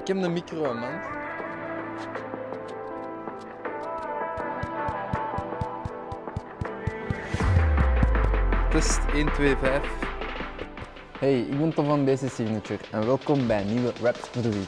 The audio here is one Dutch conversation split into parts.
Ik heb een micro, man. Test 1, 2, 5. Hey, ik ben Tom van BC Signature en welkom bij een nieuwe Rap for the Week.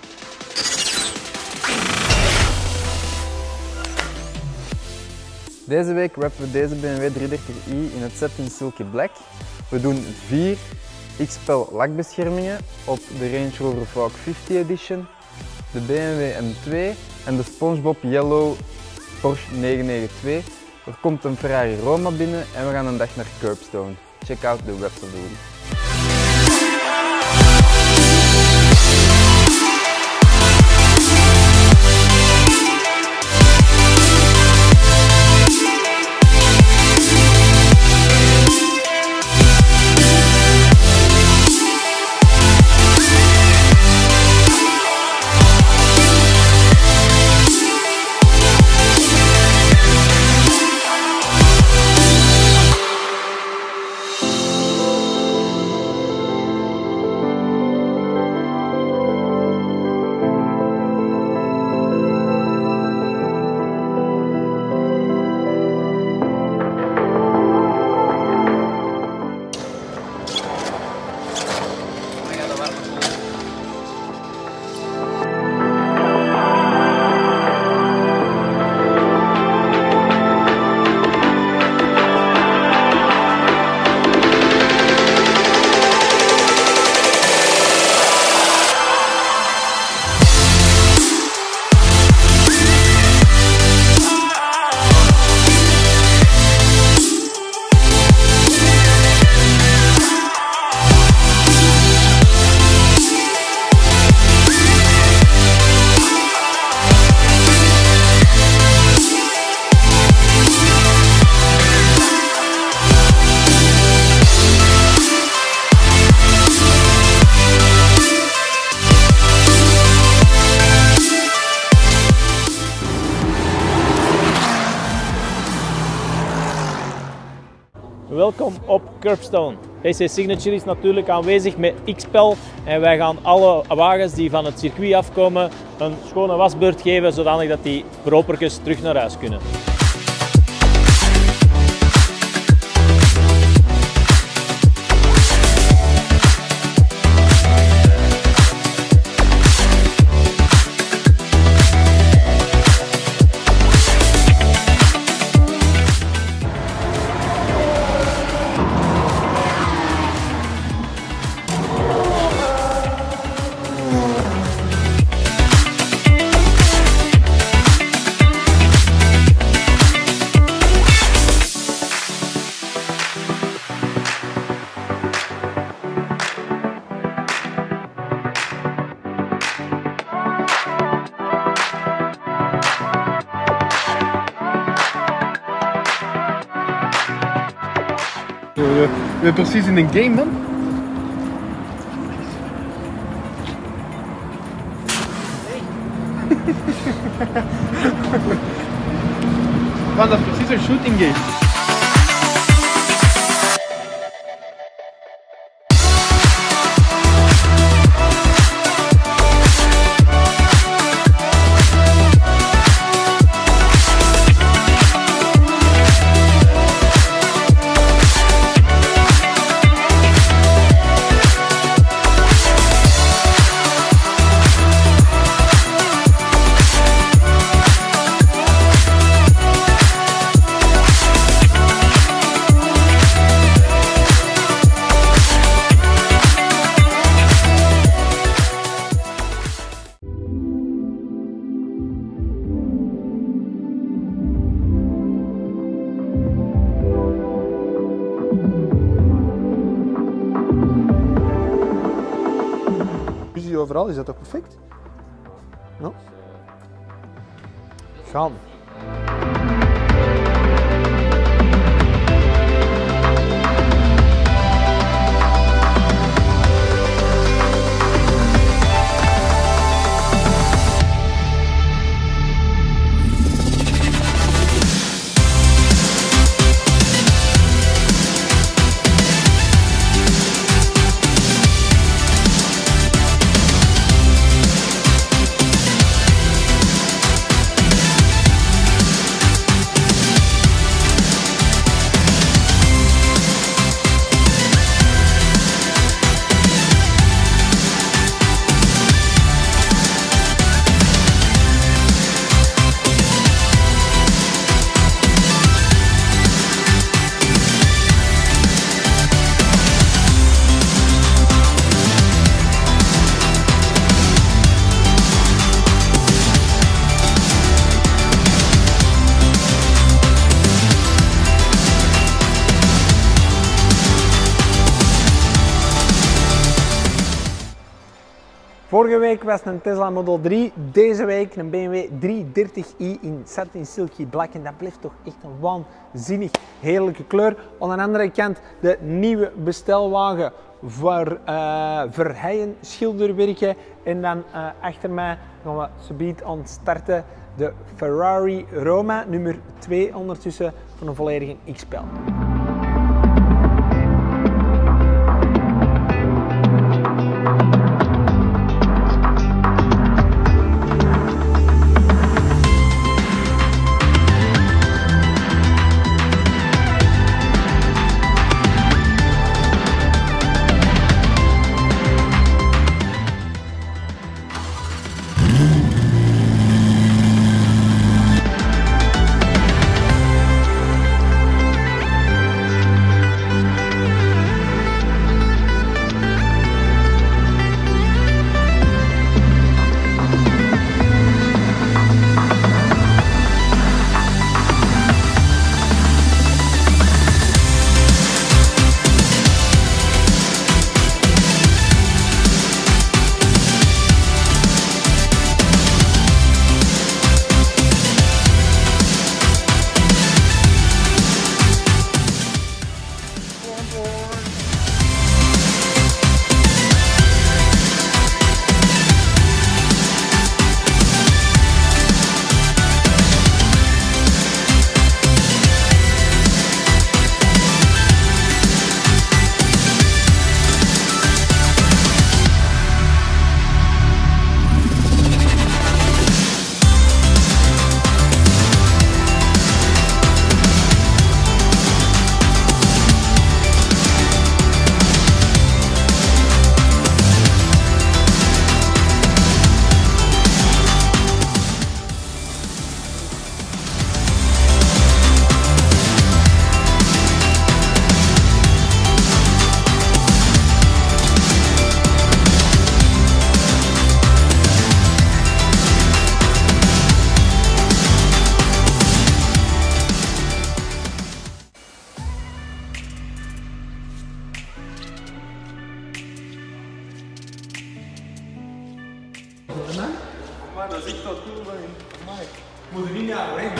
Deze week rappen we deze BMW 330i in het set in Silky Black. We doen 4 XPEL lakbeschermingen op de Range Rover Vogue 50 Edition, de BMW M2 en de SpongeBob Yellow Porsche 992. Er komt een Ferrari Roma binnen en we gaan een dag naar Curbstone. Check out the Rap for the Week. Welkom op Curbstone. BC Signature is natuurlijk aanwezig met XPEL en wij gaan alle wagens die van het circuit afkomen een schone wasbeurt geven, zodanig dat die propertjes terug naar huis kunnen. We zijn precies in een game, man. Man, dat is precies een shooting game. Overal, is dat toch perfect? Ja? Gaan. Vorige week was het een Tesla Model 3, deze week een BMW 330i in Satin Silky Black en dat blijft toch echt een waanzinnig heerlijke kleur. Aan de andere kant de nieuwe bestelwagen voor verheien schilderwerken en dan achter mij gaan we subiet aan het starten de Ferrari Roma nummer 2 ondertussen voor een volledige X-Pel. Maar dat is echt wel cool van je. Moet er niet naar weg.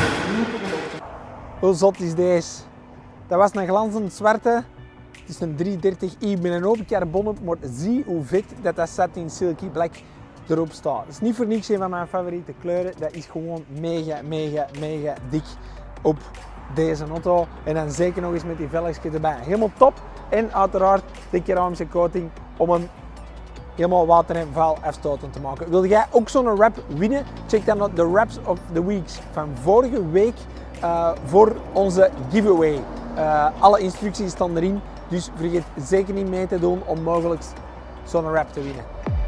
Hoe zot is deze? Dat was een glanzend zwarte. Het is een 330i met een open carbon op, maar zie hoe vet dat Satin Silky Black erop staat. Het is niet voor niks een van mijn favoriete kleuren. Dat is gewoon mega dik op deze auto. En dan zeker nog eens met die velgjes erbij. Helemaal top. En uiteraard de keramische coating om hem helemaal water en vuil afstotend te maken. Wil jij ook zo'n wrap winnen? Check dan de Wraps of the Weeks van vorige week voor onze giveaway. Alle instructies staan erin, dus vergeet zeker niet mee te doen om mogelijk zo'n wrap te winnen.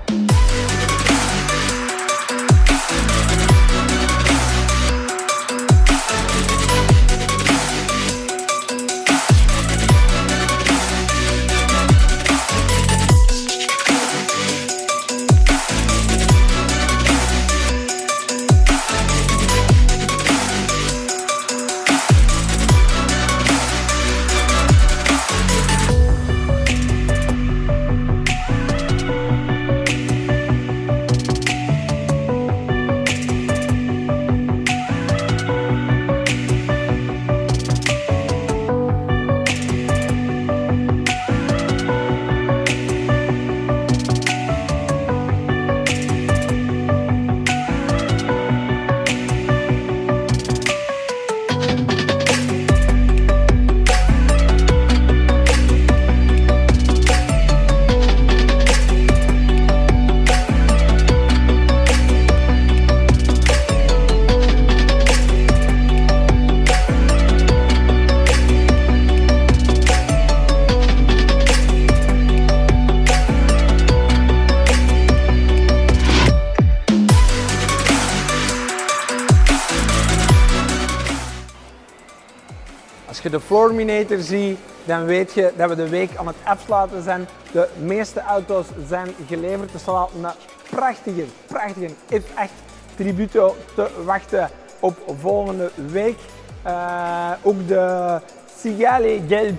Als je de Floorminator ziet, dan weet je dat we de week aan het afsluiten zijn. De meeste auto's zijn geleverd. Er staat een prachtige F8 Tributo te wachten op volgende week. Ook de Cigale Gelb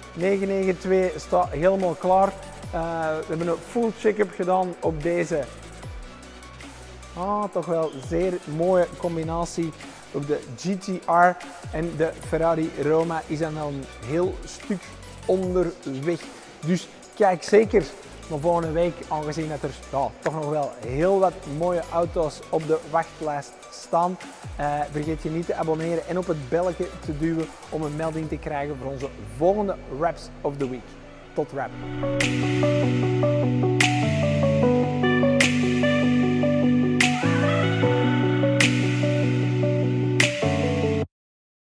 992 staat helemaal klaar. We hebben een full check-up gedaan op deze toch wel zeer mooie combinatie. Ook de GTR en de Ferrari Roma is dan al een heel stuk onderweg. Dus kijk zeker naar volgende week, aangezien dat er toch nog wel heel wat mooie auto's op de wachtlijst staan. Vergeet je niet te abonneren en op het belletje te duwen om een melding te krijgen voor onze volgende Wraps of the Week. Tot wrap!